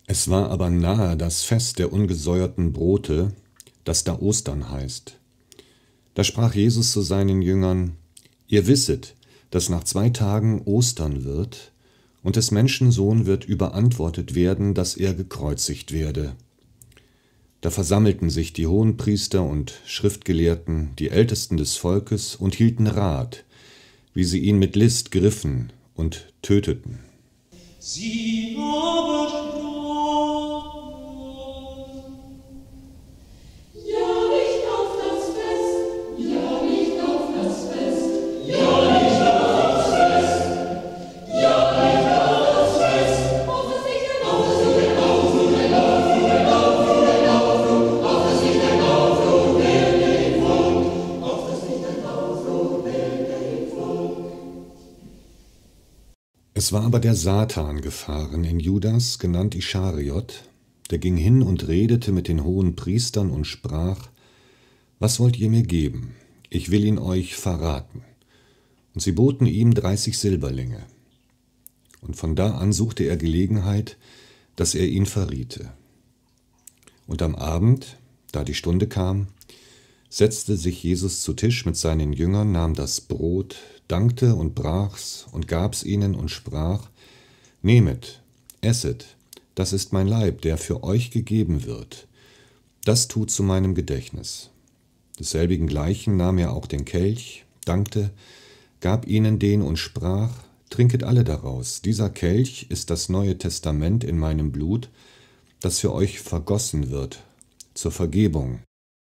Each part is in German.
Es war aber nahe das Fest der ungesäuerten Brote, das da Ostern heißt. Da sprach Jesus zu seinen Jüngern: Ihr wisset, dass nach 2 Tagen Ostern wird, und des Menschen Sohn wird überantwortet werden, dass er gekreuzigt werde. Da versammelten sich die Hohenpriester und Schriftgelehrten, die Ältesten des Volkes, und hielten Rat, wie sie ihn mit List griffen und töteten. Sie aber sprachen: Ja, nicht auf das Fest, ja, nicht auf das Fest, ja, nicht auf das Fest, ja, nicht auf das Fest. Auf es nicht ein Aufzug, auf es nicht ein Aufzug, wählte im Volk, auf es nicht ein Aufzug, wählte im Volk. Es war aber der Satan gefahren in Judas, genannt Ischariot, der ging hin und redete mit den Hohenpriestern und sprach: Was wollt ihr mir geben? Ich will ihn euch verraten. Und sie boten ihm 30 Silberlinge. Und von da an suchte er Gelegenheit, dass er ihn verriete. Und am Abend, da die Stunde kam, setzte sich Jesus zu Tisch mit seinen Jüngern, nahm das Brot, dankte und brach's und gab's ihnen und sprach: Nehmet, esset, das ist mein Leib, der für euch gegeben wird. Das tut zu meinem Gedächtnis. Desselbigen gleichen nahm er auch den Kelch, dankte, gab ihnen den und sprach: Trinket alle daraus. Dieser Kelch ist das Neue Testament in meinem Blut, das für euch vergossen wird, zur Vergebung.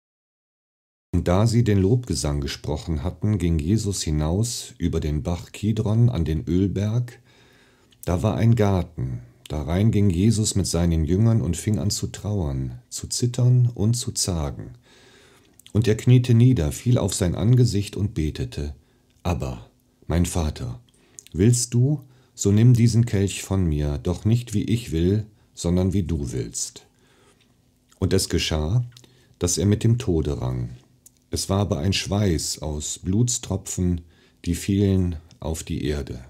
Und da sie den Lobgesang gesprochen hatten, ging Jesus hinaus über den Bach Kidron an den Ölberg. Da war ein Garten. Darein ging Jesus mit seinen Jüngern und fing an zu trauern, zu zittern und zu zagen. Und er kniete nieder, fiel auf sein Angesicht und betete: Aber, mein Vater, willst du, so nimm diesen Kelch von mir, doch nicht wie ich will, sondern wie du willst. Und es geschah, dass er mit dem Tode rang. Es war aber ein Schweiß aus Blutstropfen, die fielen auf die Erde.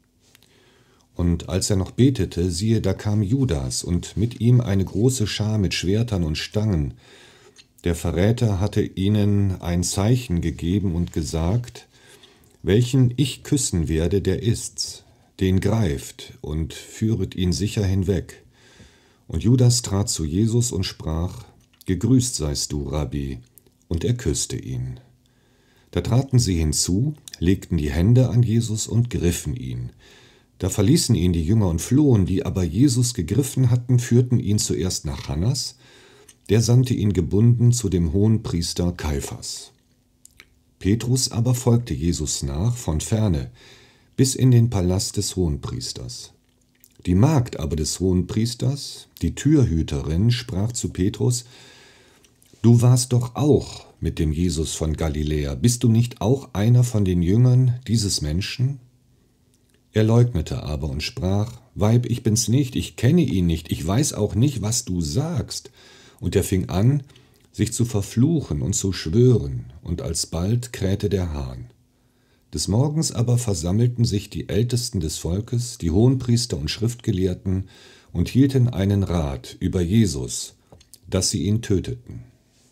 Und als er noch betete, siehe, da kam Judas und mit ihm eine große Schar mit Schwertern und Stangen. Der Verräter hatte ihnen ein Zeichen gegeben und gesagt: Welchen ich küssen werde, der ist's, den greift und führet ihn sicher hinweg. Und Judas trat zu Jesus und sprach: Gegrüßt seist du, Rabbi, und er küsste ihn. Da traten sie hinzu, legten die Hände an Jesus und griffen ihn. Da verließen ihn die Jünger und flohen, die aber Jesus gegriffen hatten, führten ihn zuerst nach Hannas, der sandte ihn gebunden zu dem Hohenpriester Kaiphas. Petrus aber folgte Jesus nach von ferne, bis in den Palast des Hohenpriesters. Die Magd aber des Hohenpriesters, die Türhüterin, sprach zu Petrus: Du warst doch auch mit dem Jesus von Galiläa. Bist du nicht auch einer von den Jüngern dieses Menschen? Er leugnete aber und sprach: Weib, ich bin's nicht, ich kenne ihn nicht, ich weiß auch nicht, was du sagst. Und er fing an, sich zu verfluchen und zu schwören, und alsbald krähte der Hahn. Des Morgens aber versammelten sich die Ältesten des Volkes, die Hohenpriester und Schriftgelehrten, und hielten einen Rat über Jesus, dass sie ihn töteten.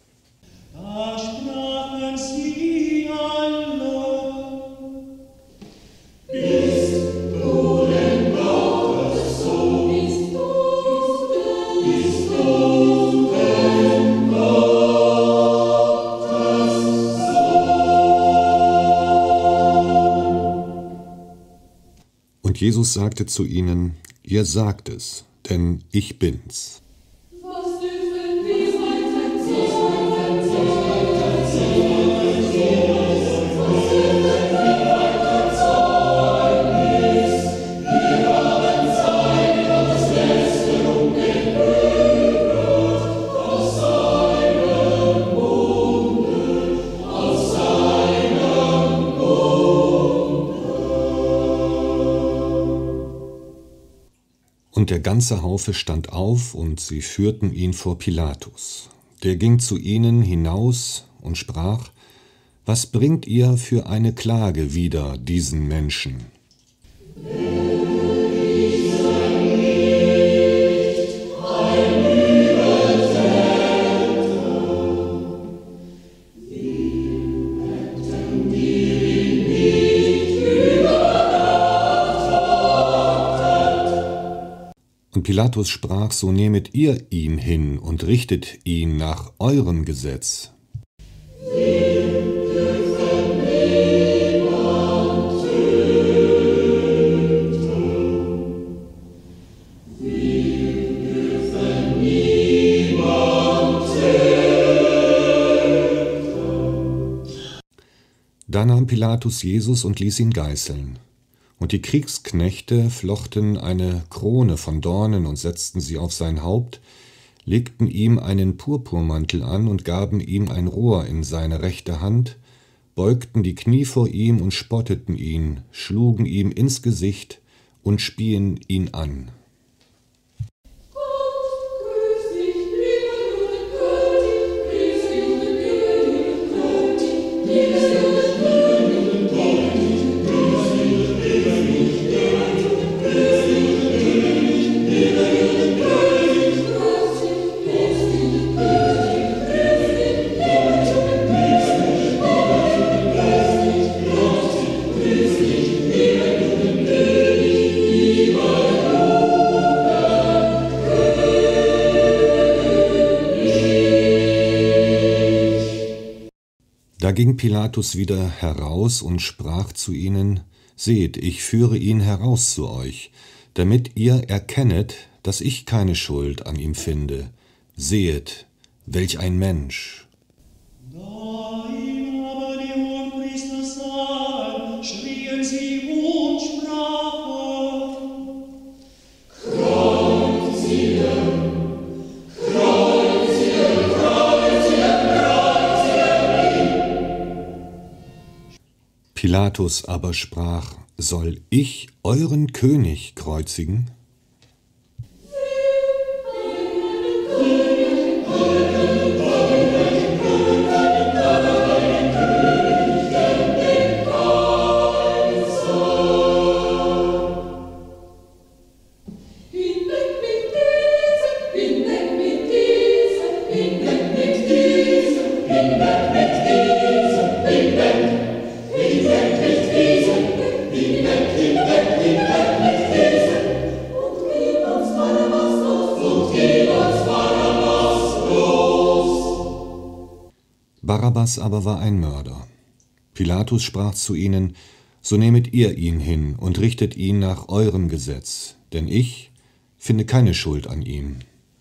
Da sprachen sie alle: Bist du denn Gottes Sohn? Bist du denn Gottes Sohn? Und Jesus sagte zu ihnen: Ihr sagt es, denn ich bin's. Was dürfen wir heute Und der ganze Haufe stand auf, und sie führten ihn vor Pilatus. Der ging zu ihnen hinaus und sprach: Was bringt ihr für eine Klage wider diesen Menschen? Will ich nicht Und Pilatus sprach, so nehmet ihr ihn hin und richtet ihn nach eurem Gesetz. Da nahm Pilatus Jesus und ließ ihn geißeln. Und die Kriegsknechte flochten eine Krone von Dornen und setzten sie auf sein Haupt, legten ihm einen Purpurmantel an und gaben ihm ein Rohr in seine rechte Hand, beugten die Knie vor ihm und spotteten ihn, schlugen ihm ins Gesicht und spien ihn an. Da ging Pilatus wieder heraus und sprach zu ihnen, seht, ich führe ihn heraus zu euch, damit ihr erkennet, dass ich keine Schuld an ihm finde. Sehet, welch ein Mensch. Da ihn aber die Hohenpriester sahen, schrien sie und sprachen, Pilatus aber sprach, soll ich euren König kreuzigen? Barabbas aber war ein Mörder. Pilatus sprach zu ihnen, so nehmet ihr ihn hin und richtet ihn nach eurem Gesetz, denn ich finde keine Schuld an ihm.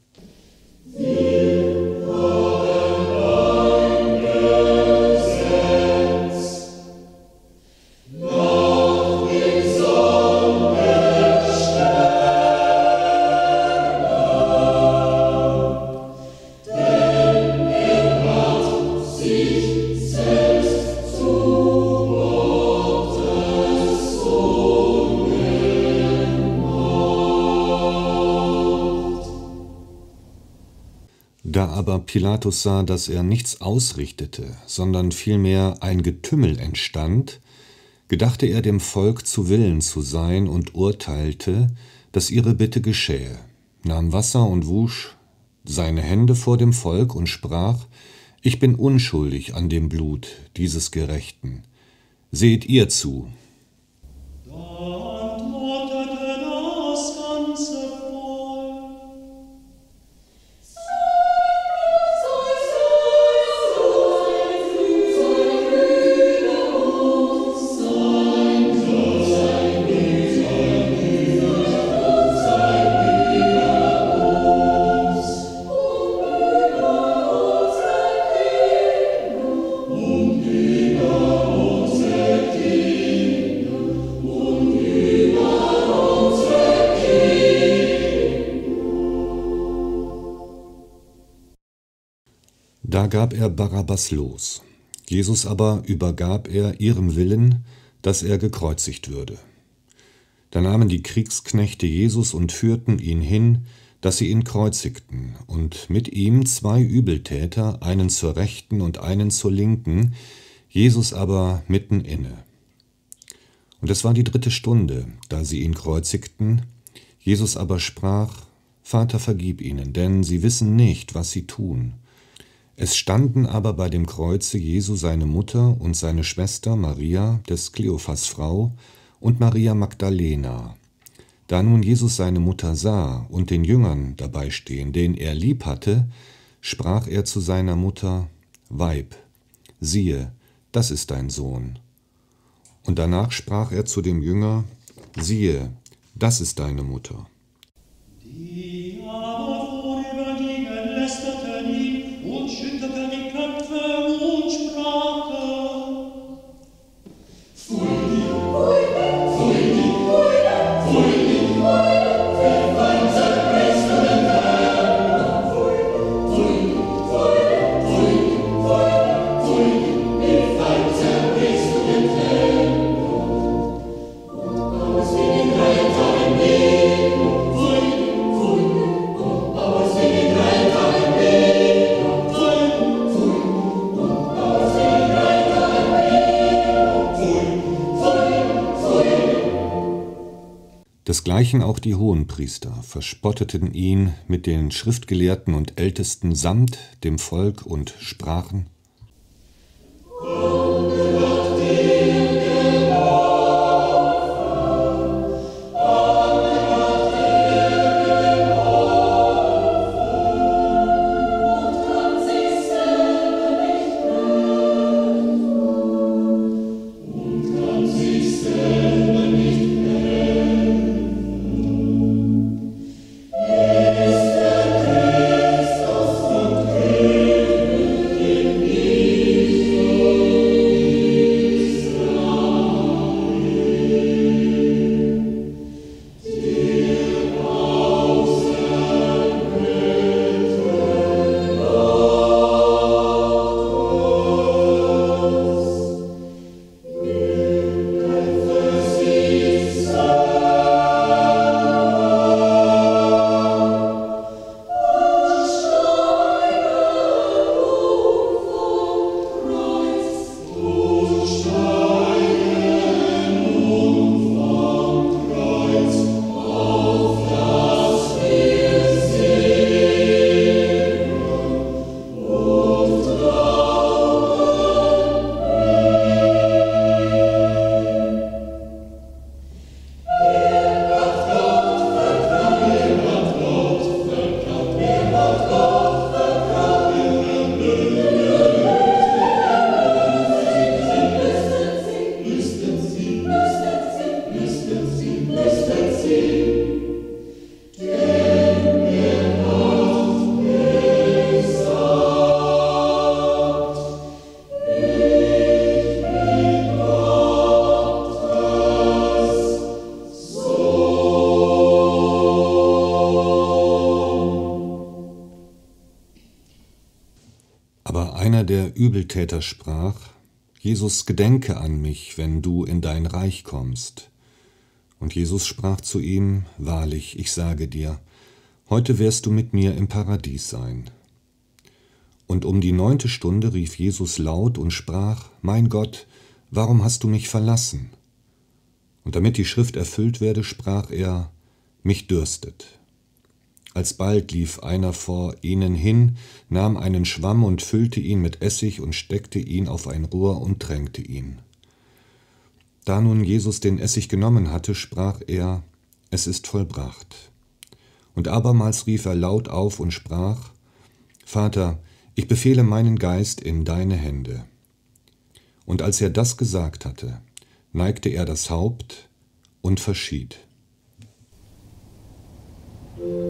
Da aber Pilatus sah, dass er nichts ausrichtete, sondern vielmehr ein Getümmel entstand, gedachte er dem Volk zu Willen zu sein und urteilte, dass ihre Bitte geschähe, nahm Wasser und wusch seine Hände vor dem Volk und sprach, ich bin unschuldig an dem Blut dieses Gerechten. Seht ihr zu. da antwortete das ganze Volk. Da gab er Barabbas los. Jesus aber übergab er ihrem Willen, dass er gekreuzigt würde. Da nahmen die Kriegsknechte Jesus und führten ihn hin, dass sie ihn kreuzigten, und mit ihm 2 Übeltäter, einen zur Rechten und einen zur Linken, Jesus aber mitten inne. Und es war die 3. Stunde, da sie ihn kreuzigten. Jesus aber sprach, Vater, vergib ihnen, denn sie wissen nicht, was sie tun. Es standen aber bei dem Kreuze Jesu seine Mutter und seine Schwester Maria, des Kleophas Frau, und Maria Magdalena. Da nun Jesus seine Mutter sah und den Jüngern dabei stehen, den er lieb hatte, sprach er zu seiner Mutter: Weib, siehe, das ist dein Sohn. Und danach sprach er zu dem Jünger: Siehe, das ist deine Mutter. Die aber vorübergingen, lästerten ihn und schüttelten die Köpfe und sprachen: Desgleichen auch die Hohenpriester verspotteten ihn mit den Schriftgelehrten und Ältesten samt dem Volk und sprachen: Aber einer der Übeltäter sprach: Jesus, gedenke an mich, wenn du in dein Reich kommst. Und Jesus sprach zu ihm: Wahrlich, ich sage dir, heute wirst du mit mir im Paradies sein. Und um die 9. Stunde rief Jesus laut und sprach: Mein Gott, warum hast du mich verlassen? Und damit die Schrift erfüllt werde, sprach er: Mich dürstet. Alsbald lief einer vor ihnen hin, nahm einen Schwamm und füllte ihn mit Essig und steckte ihn auf ein Rohr und tränkte ihn. Da nun Jesus den Essig genommen hatte, sprach er: Es ist vollbracht. Und abermals rief er laut auf und sprach: Vater, ich befehle meinen Geist in deine Hände. Und als er das gesagt hatte, neigte er das Haupt und verschied.